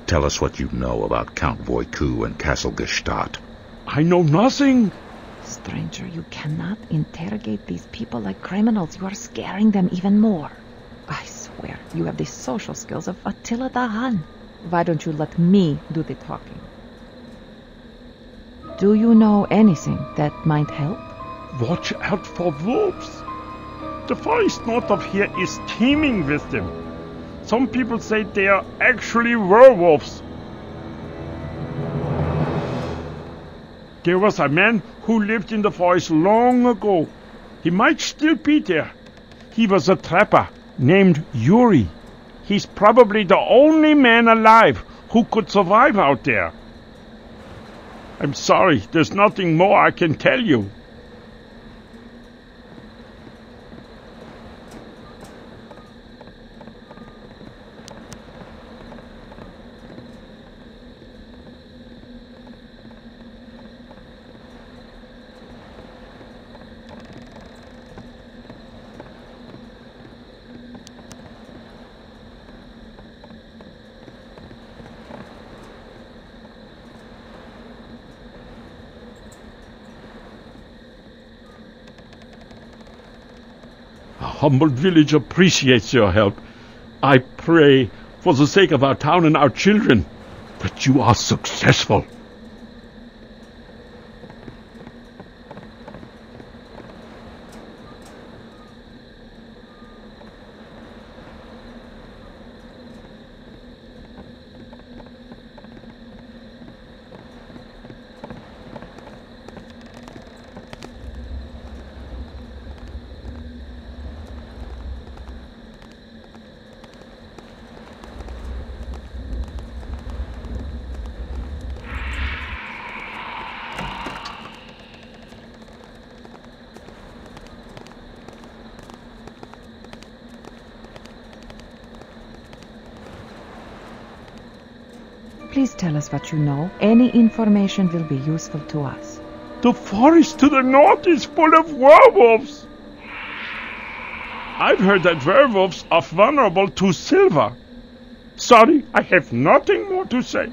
Tell us what you know about Count Voiku and Castle Gstaad. I know nothing. Stranger, you cannot interrogate these people like criminals. You are scaring them even more. I swear, you have the social skills of Attila the Hun. Why don't you let me do the talking? Do you know anything that might help? Watch out for wolves. The forest north of here is teeming with them. Some people say they are actually werewolves. There was a man who lived in the forest long ago. He might still be there. He was a trapper named Yuri. He's probably the only man alive who could survive out there. I'm sorry, there's nothing more I can tell you. A humble village appreciates your help. I pray, for the sake of our town and our children, that you are successful. Please tell us what you know. Any information will be useful to us. The forest to the north is full of werewolves. I've heard that werewolves are vulnerable to silver. Sorry, I have nothing more to say.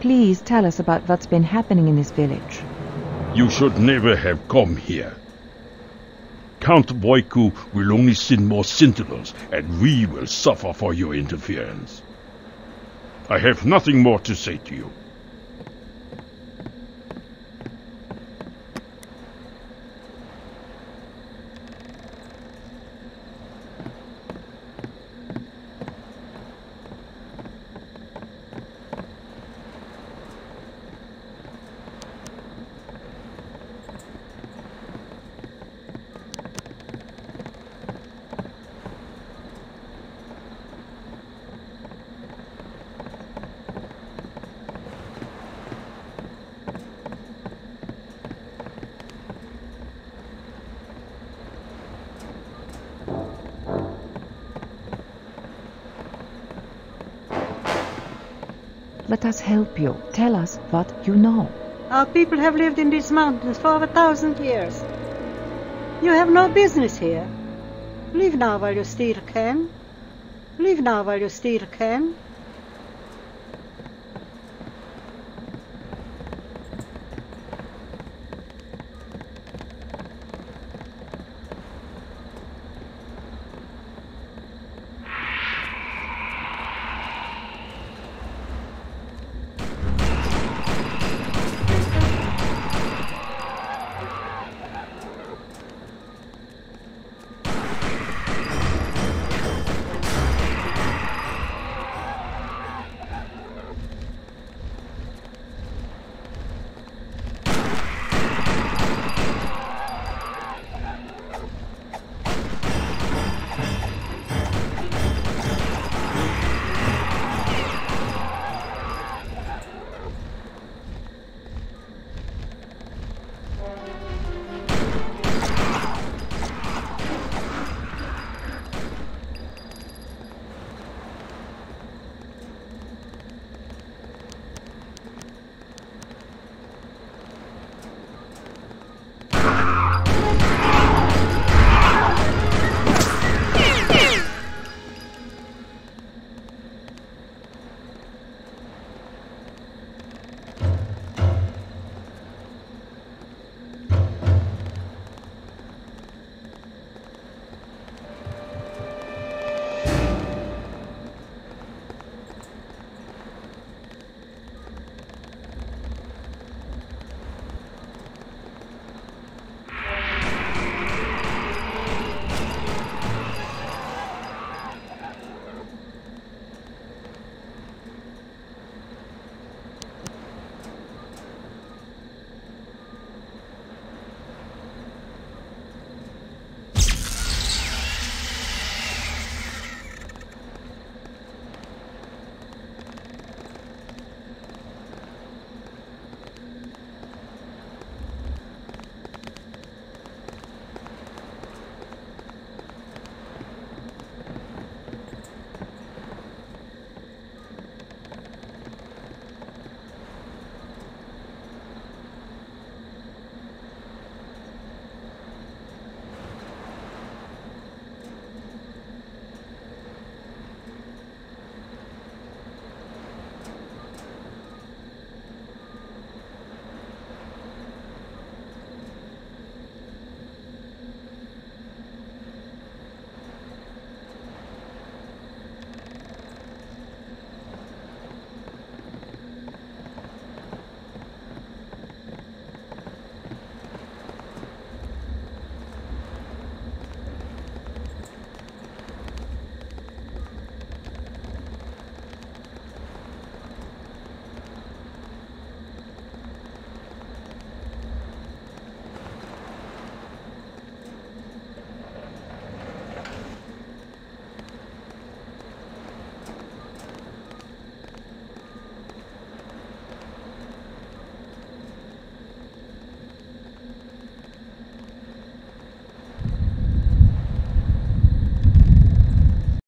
Please tell us about what's been happening in this village. You should never have come here. Count Voiku will only send more sentinels, and we will suffer for your interference. I have nothing more to say to you. Let us help you. Tell us what you know. Our people have lived in these mountains for over 1,000 years. You have no business here. Leave now while you still can. Leave now while you still can.